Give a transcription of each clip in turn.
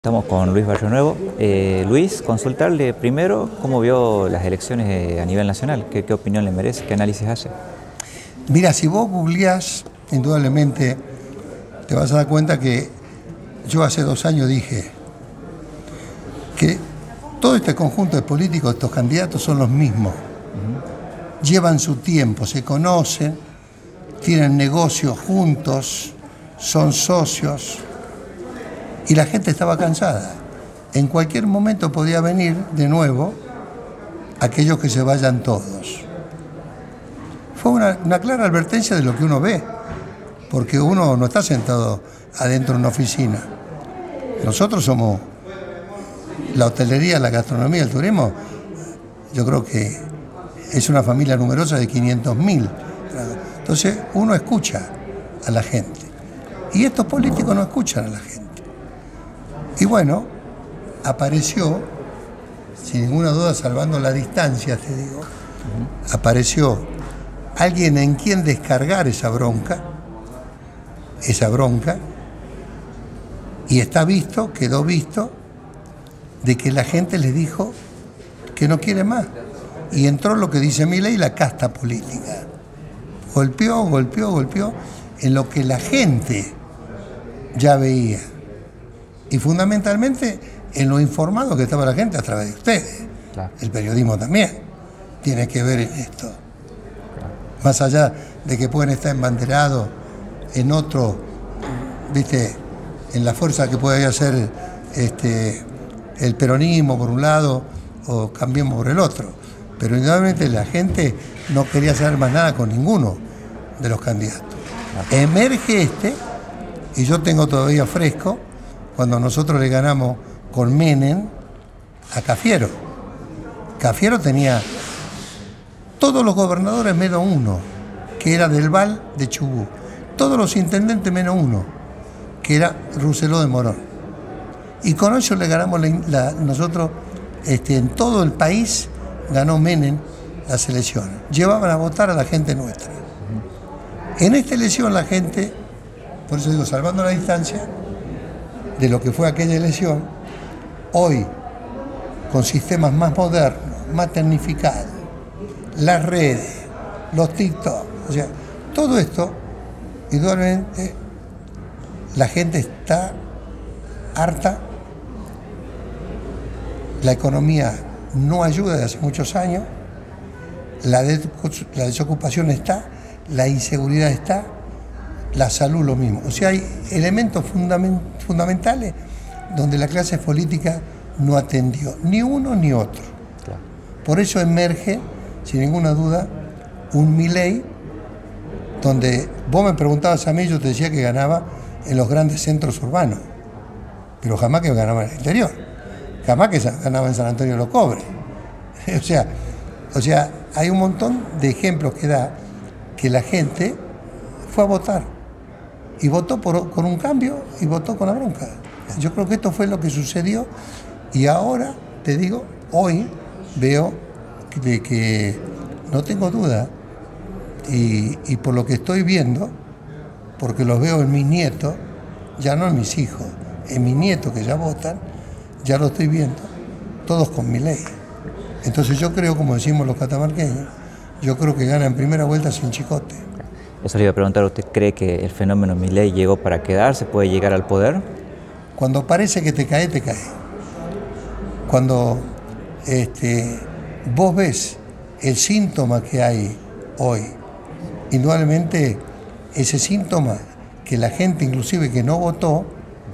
Estamos con Luis Barrio Nuevo. Luis, consultarle primero cómo vio las elecciones a nivel nacional, qué opinión le merece, qué análisis hace. Mira, si vos googleás, indudablemente te vas a dar cuenta que yo hace 2 años dije que todo este conjunto de políticos, estos candidatos son los mismos. Llevan su tiempo, se conocen, tienen negocios juntos, son socios. Y la gente estaba cansada. En cualquier momento podía venir de nuevo aquellos que se vayan todos. Fue una clara advertencia de lo que uno ve, porque uno no está sentado adentro de una oficina. Nosotros somos la hotelería, la gastronomía, el turismo. Yo creo que es una familia numerosa de 500.000. Entonces uno escucha a la gente. Y estos políticos no escuchan a la gente. Y bueno, apareció, sin ninguna duda, salvando la distancia, te digo, apareció alguien en quien descargar esa bronca, y está visto, quedó visto, de que la gente les dijo que no quiere más. Y entró lo que dice Milei, la casta política. Golpeó en lo que la gente ya veía. Y fundamentalmente en lo informado que estaba la gente a través de ustedes. Claro. El periodismo también tiene que ver en esto. Claro. Más allá de que pueden estar embanderados en otro, viste, en la fuerza que puede hacer el peronismo por un lado o Cambiemos por el otro. Pero indudablemente la gente no quería saber más nada con ninguno de los candidatos. Claro. Emerge y yo tengo todavía fresco, cuando nosotros le ganamos con Menem a Cafiero. Cafiero tenía todos los gobernadores menos uno, que era del Val de Chubut. Todos los intendentes menos uno, que era Rousselot de Morón. Y con eso le ganamos nosotros, en todo el país ganó Menem las elecciones. Llevaban a votar a la gente nuestra. En esta elección la gente, por eso digo, salvando la distancia, de lo que fue aquella elección, hoy, con sistemas más modernos, más tecnificados, las redes, los TikTok, o sea, todo esto, indudablemente, la gente está harta, la economía no ayuda desde hace muchos años, la desocupación está, la inseguridad está, la salud lo mismo. O sea, hay elementos fundamentales donde la clase política no atendió, ni uno ni otro. Claro. Por eso emerge, sin ninguna duda, un Milei, donde vos me preguntabas a mí, yo te decía que ganaba en los grandes centros urbanos, pero jamás que ganaba en el interior, jamás que ganaba en San Antonio de los Cobres. O sea, hay un montón de ejemplos que da que la gente fue a votar. Y votó con un cambio y votó con la bronca. Yo creo que esto fue lo que sucedió y ahora, te digo, hoy veo de que no tengo duda y por lo que estoy viendo, porque los veo en mis nietos, ya no en mis hijos, en mis nietos que ya votan, ya lo estoy viendo, todos con Milei. Entonces yo creo, como decimos los catamarqueños, yo creo que gana en primera vuelta sin chicote. Eso le iba a preguntar, ¿usted cree que el fenómeno Milei llegó para quedarse, puede llegar al poder? Cuando parece que te cae, te cae. Cuando vos ves el síntoma que hay hoy, indudablemente ese síntoma que la gente inclusive que no votó,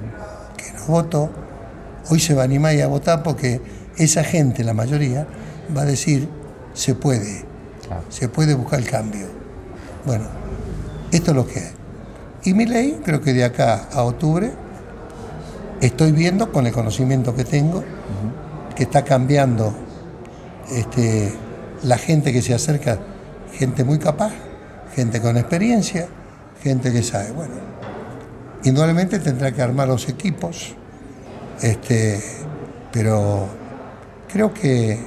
hoy se va a animar a votar porque esa gente, la mayoría, va a decir, se puede, claro. Se puede buscar el cambio. Bueno, esto es lo que hay. Y Milei, creo que de acá a octubre, estoy viendo con el conocimiento que tengo, que está cambiando la gente que se acerca, gente muy capaz, gente con experiencia, gente que sabe. Bueno, indudablemente tendrá que armar los equipos, pero creo que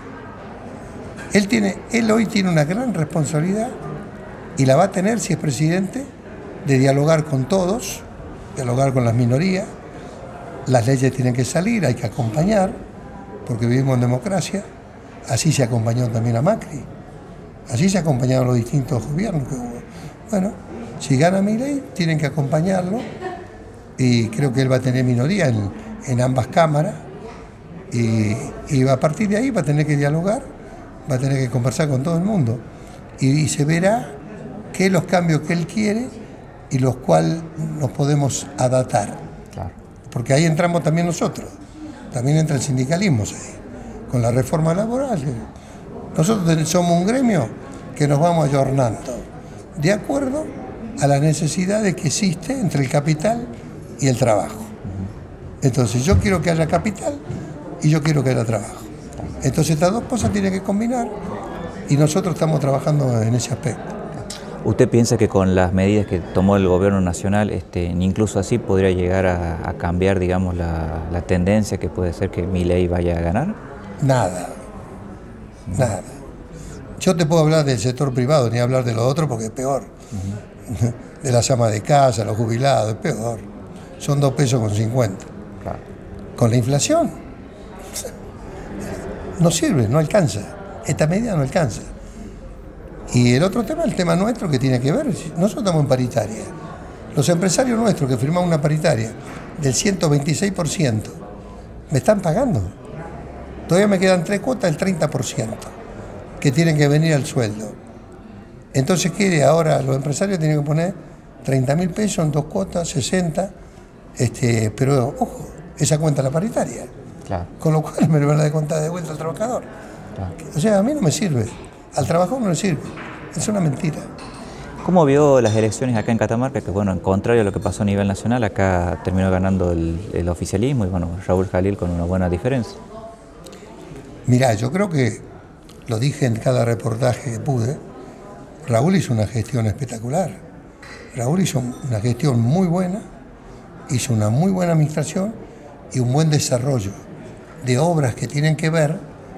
él hoy tiene una gran responsabilidad y la va a tener si es presidente, de dialogar con todos, dialogar con las minorías, las leyes tienen que salir, hay que acompañar, porque vivimos en democracia. Así se acompañó también a Macri, así se acompañaron los distintos gobiernos que hubo. Bueno, si gana Milei, tienen que acompañarlo, y creo que él va a tener minoría en ambas cámaras, y a partir de ahí va a tener que dialogar, va a tener que conversar con todo el mundo, y se verá qué los cambios que él quiere y los cuales nos podemos adaptar. Claro. Porque ahí entramos también nosotros, también entra el sindicalismo ahí, con la reforma laboral. Nosotros somos un gremio que nos vamos ayornando de acuerdo a las necesidades que existe entre el capital y el trabajo. Entonces yo quiero que haya capital y yo quiero que haya trabajo. Entonces estas dos cosas tienen que combinar, y nosotros estamos trabajando en ese aspecto. ¿Usted piensa que con las medidas que tomó el gobierno nacional, incluso así podría llegar a cambiar, digamos, la tendencia que puede ser que Milei vaya a ganar? Nada. Yo te puedo hablar del sector privado, ni hablar de lo otro porque es peor. De las amas de casa, los jubilados, es peor. Son 2,50 pesos. Claro. Con la inflación no sirve, no alcanza. Esta medida no alcanza. Y el otro tema, el tema nuestro que tiene que ver, nosotros estamos en paritaria. Los empresarios nuestros que firmamos una paritaria del 126%, me están pagando. Todavía me quedan 3 cuotas del 30% que tienen que venir al sueldo. Entonces, ¿qué? Ahora los empresarios tienen que poner 30.000 pesos en 2 cuotas, 60, pero ojo, esa cuenta es la paritaria. Claro. Con lo cual me lo van a descontar de vuelta al trabajador. Claro. O sea, a mí no me sirve. Al trabajador no le sirve. Es una mentira. ¿Cómo vio las elecciones acá en Catamarca? Que bueno, en contrario a lo que pasó a nivel nacional, acá terminó ganando el oficialismo y bueno, Raúl Jalil con una buena diferencia. Mirá, yo creo que, lo dije en cada reportaje que pude, Raúl hizo una gestión espectacular. Raúl hizo una gestión muy buena, hizo una muy buena administración y un buen desarrollo de obras que tienen que ver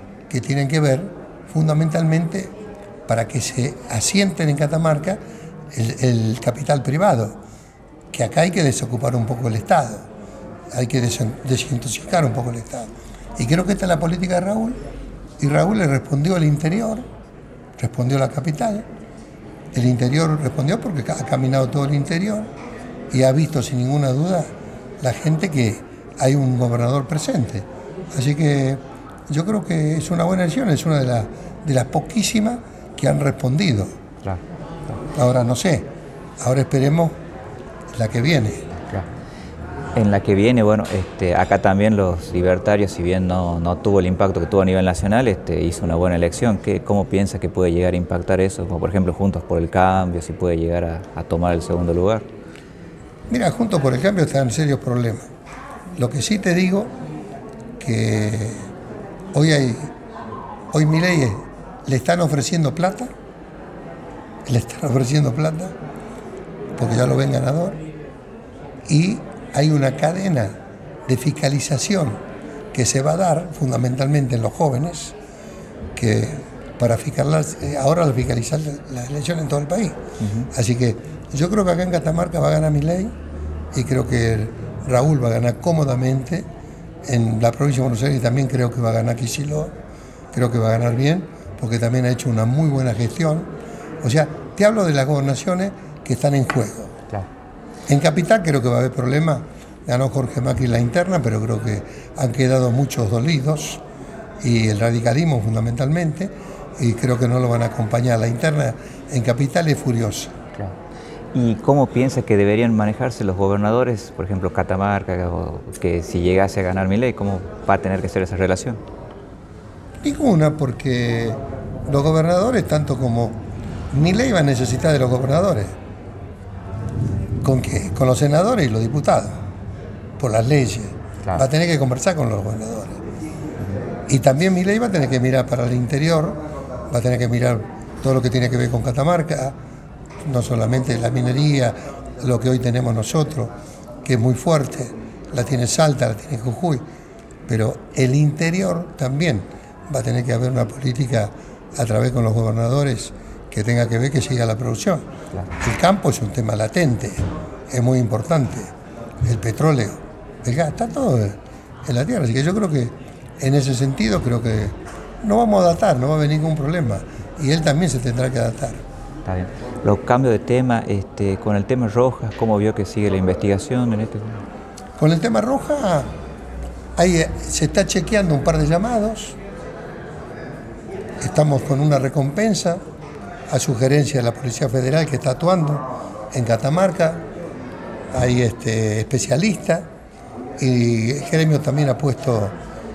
fundamentalmente para que se asienten en Catamarca el capital privado, que acá hay que desocupar un poco el Estado, hay que desintoxicar un poco el Estado. Y creo que esta es la política de Raúl, y Raúl le respondió al interior, respondió a la capital, el interior respondió porque ha caminado todo el interior y ha visto sin ninguna duda la gente que hay un gobernador presente. Así que yo creo que es una buena elección, es una de las poquísimas que han respondido. Claro. Ahora no sé, ahora esperemos la que viene. Claro. En la que viene, bueno, acá también los libertarios, si bien no tuvo el impacto que tuvo a nivel nacional, hizo una buena elección. ¿Cómo piensa que puede llegar a impactar eso? Como por ejemplo Juntos por el Cambio, si puede llegar a tomar el segundo lugar. Mira, Juntos por el Cambio está en serios problemas. Lo que sí te digo, que hoy Milei le están ofreciendo plata, porque ya lo ven ganador, y hay una cadena de fiscalización que se va a dar fundamentalmente en los jóvenes, que para ahora fiscalizar las elecciones en todo el país. Así que yo creo que acá en Catamarca va a ganar Milei, y creo que Raúl va a ganar cómodamente. En la provincia de Buenos Aires también creo que va a ganar Kicillof, creo que va a ganar bien, porque también ha hecho una muy buena gestión. O sea, te hablo de las gobernaciones que están en juego. Claro. En Capital creo que va a haber problemas. Ganó Jorge Macri la interna, pero creo que han quedado muchos dolidos, y el radicalismo fundamentalmente, y creo que no lo van a acompañar. La interna en Capital es furiosa. Claro. ¿Y cómo piensa que deberían manejarse los gobernadores, por ejemplo Catamarca, que si llegase a ganar Milei, cómo va a tener que ser esa relación? Ninguna, porque los gobernadores, tanto como Milei, va a necesitar de los gobernadores. ¿Con qué? Con los senadores y los diputados, por las leyes. Claro. Va a tener que conversar con los gobernadores. Y también Milei va a tener que mirar para el interior, va a tener que mirar todo lo que tiene que ver con Catamarca, no solamente la minería, lo que hoy tenemos nosotros, que es muy fuerte, la tiene Salta, la tiene Jujuy, pero el interior también va a tener que haber una política a través con los gobernadores que tenga que ver que siga la producción. Claro. El campo es un tema latente, es muy importante, el petróleo, el gas, está todo en la tierra. Así que yo creo que en ese sentido creo que no vamos a adaptar, no va a haber ningún problema. Y él también se tendrá que adaptar. Está bien. Los cambios de tema, con el tema Rojas, ¿cómo vio que sigue la investigación en este? Con el tema Rojas, ahí se está chequeando un par de llamados. Estamos con una recompensa a sugerencia de la Policía Federal que está actuando en Catamarca. Hay especialistas y el gremio también ha puesto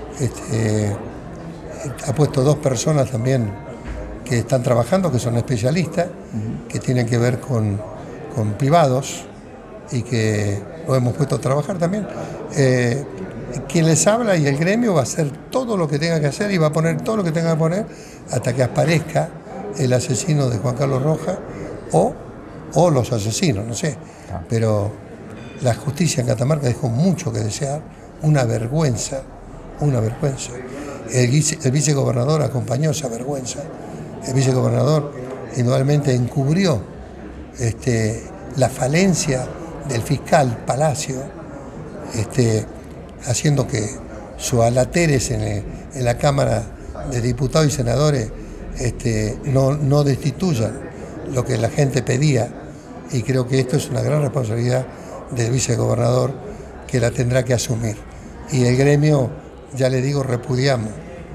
2 personas también que están trabajando, que son especialistas, que tienen que ver con privados y que lo hemos puesto a trabajar también. Quien les habla y el gremio va a hacer todo lo que tenga que hacer y va a poner todo lo que tenga que poner hasta que aparezca el asesino de Juan Carlos Rojas o los asesinos, no sé. Pero la justicia en Catamarca dejó mucho que desear, una vergüenza, una vergüenza. El vicegobernador acompañó esa vergüenza. El vicegobernador indudablemente encubrió la falencia del fiscal Palacio, haciendo que sus alateres en la Cámara de Diputados y Senadores no destituyan lo que la gente pedía, y creo que esto es una gran responsabilidad del vicegobernador que la tendrá que asumir. Y el gremio, ya le digo, repudiamos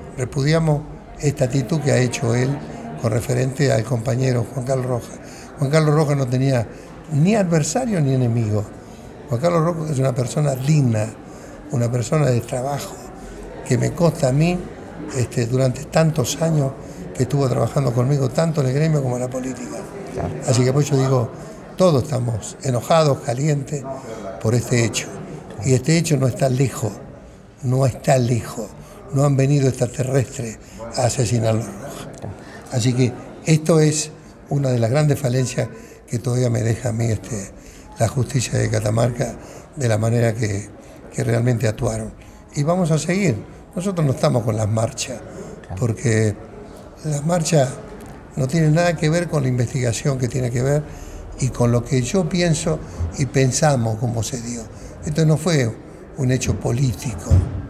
esta actitud que ha hecho él con referente al compañero Juan Carlos Rojas. Juan Carlos Rojas no tenía ni adversario ni enemigo. Juan Carlos Rojas es una persona digna, una persona de trabajo, que me consta a mí durante tantos años que estuvo trabajando conmigo, tanto en el gremio como en la política. Así que por eso digo, todos estamos enojados, calientes por este hecho. Y este hecho no está lejos, no está lejos. No han venido extraterrestres a asesinar a los Rojas. Así que esto es una de las grandes falencias que todavía me deja a mí la justicia de Catamarca, de la manera que realmente actuaron. Y vamos a seguir. Nosotros no estamos con las marchas, porque las marchas no tienen nada que ver con la investigación que tiene que ver y con lo que yo pienso y pensamos cómo se dio. Esto no fue un hecho político,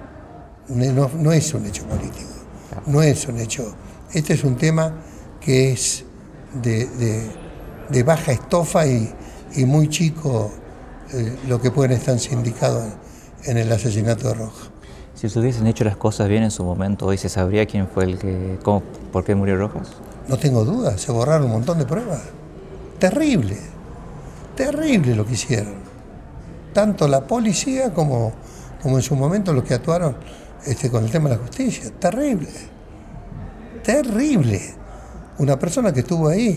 no es un hecho político, no es un hecho. Este es un tema que es de baja estofa y muy chico lo que pueden estar sindicados en el asesinato de Rojas. Si se hubiesen hecho las cosas bien en su momento, hoy se sabría quién fue por qué murió Rojas. No tengo duda, se borraron un montón de pruebas. Terrible, terrible lo que hicieron. Tanto la policía como en su momento los que actuaron con el tema de la justicia. Terrible, terrible. Una persona que estuvo ahí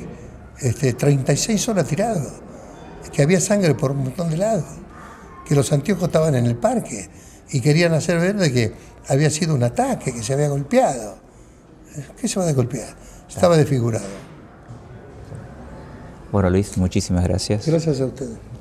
36 horas tirado, que había sangre por un montón de lados, que los anteojos estaban en el parque y querían hacer ver de que había sido un ataque, que se había golpeado. ¿Qué se va a golpear? Estaba desfigurado. Bueno, Luis, muchísimas gracias. Gracias a ustedes.